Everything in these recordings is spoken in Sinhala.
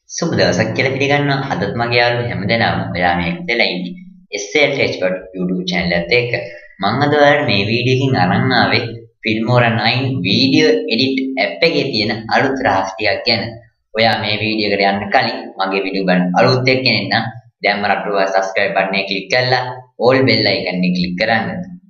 සුබ දවසක් කියලා පිළිගන්නවා. අදත් මගේ යාළුවෝ හැමදෙනාම ඔයා මේක දෙලා ඉන්නේ SLH YouTube channel එකත් එක්ක. මම අද ඔයාලට මේ වීඩියෝ එකකින් අරන් ආවේ Filmora9 video edit app එකේ තියෙන අලුත් රහස් ටිකක් ගැන. ඔයා මේ වීඩියෝ එකට යන්න කලින් මගේ වීඩියෝ බලන්න අලුත් එක්කෙනෙක් නම් දැන් මරට subscribe button එක click කරලා all bell icon එක click කරන්න.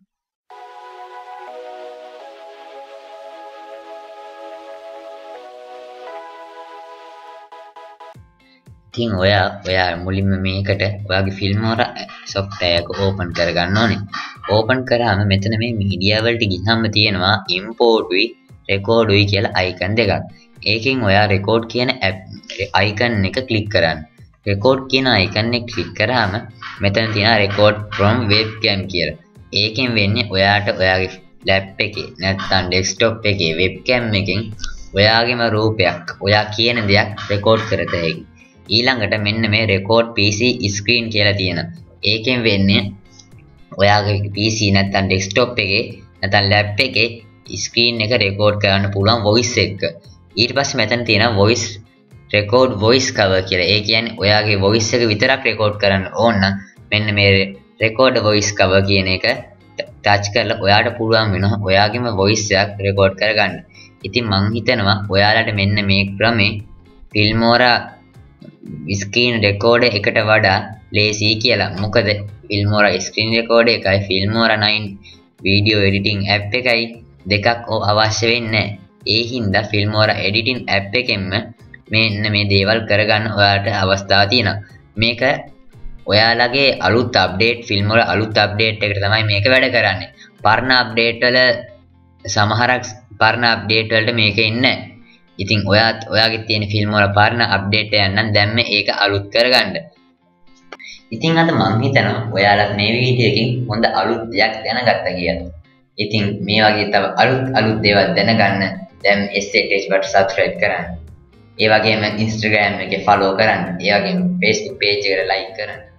ඉතින් ඔයා මුලින්ම මේකට ඔයාගේ Filmora software එක open කරගන්න ඕනේ. open කරාම මෙතන මේ media වලට ගිහම තියෙනවා import උයි record උයි කියලා icon දෙකක්. ඒකෙන් ඔයා record කියන icon එක click කරන්න. record කියන icon එක click කරාම මෙතන තියෙනවා record from webcam කියලා. ඒකෙන් වෙන්නේ ඔයාට ඔයාගේ laptop එකේ නැත්නම් desktop එකේ webcam එකෙන් ඔයාගේම රූපයක් ඔයා කියන දෙයක් record කරත හැකියි. ඊළඟට මෙන්න මේ record PC screen කියලා තියෙනවා. ඒකෙන් වෙන්නේ ඔයාගේ PC නැත්නම් desktop එකේ නැත්නම් laptop එකේ screen එක record කරන්න පුළුවන් voice එක. ඊට පස්සේ මෙතන තියෙනවා voice record voice cover කියලා. ඒ කියන්නේ ඔයාගේ voice එක විතරක් record කරන්න ඕන නම් මෙන්න මේ record voice cover කියන එක touch කරලා ඔයාට පුළුවන් වෙනවා ඔයාගේම voice එකක් record කරගන්න. ඉතින් මං හිතනවා ඔයාලට මෙන්න මේ ක්‍රමේ Filmora screen recorder එකට වඩා ලේසි කියලා. මොකද Filmora screen recorder එකයි Filmora9 video editing app එකයි දෙකක් අවශ්‍ය වෙන්නේ නැහැ. ඒ හින්දා Filmora editing app එකෙන්ම මෙන්න මේ දේවල් කරගන්න ඔයාලට අවස්ථාව තියෙනවා. මේක ඔයාලගේ අලුත් update Filmora අලුත් update එකට තමයි මේක වැඩ කරන්නේ. පරණ update වල සමහරක් පරණ update වලට මේක ඉන්නේ නැහැ. ඉතින් ඔයාගේ තියෙන Filmora පරණ අප්ඩේට් එක නම් දැන් මේක අලුත් කරගන්න. ඉතින් අද මම හිතනවා ඔයාලත් මේ වීඩියෝ එකකින් හොඳ අලුත් දෙයක් දැනගත්තා කියලා. ඉතින් මේ වගේ තව අලුත් දේවල් දැනගන්න දැන් SLH වට subscribe කරන්න. ඒ වගේම Instagram එකේ follow කරන්න. ඒ වගේම Facebook page එකට like කරන්න.